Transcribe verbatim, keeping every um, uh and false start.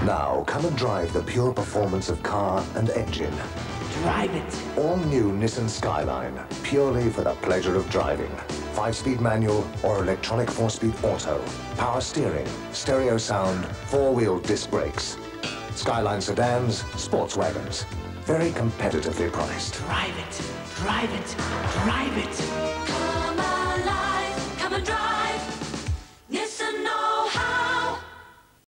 Now, come and drive the pure performance of car and engine. Drive it. All new Nissan Skyline, purely for the pleasure of driving. Five-speed manual or electronic four-speed auto. Power steering, stereo sound, four-wheel disc brakes. Skyline sedans, Sportswagons. Very competitively priced. Drive it. Drive it. Drive it. Come alive. Come and drive.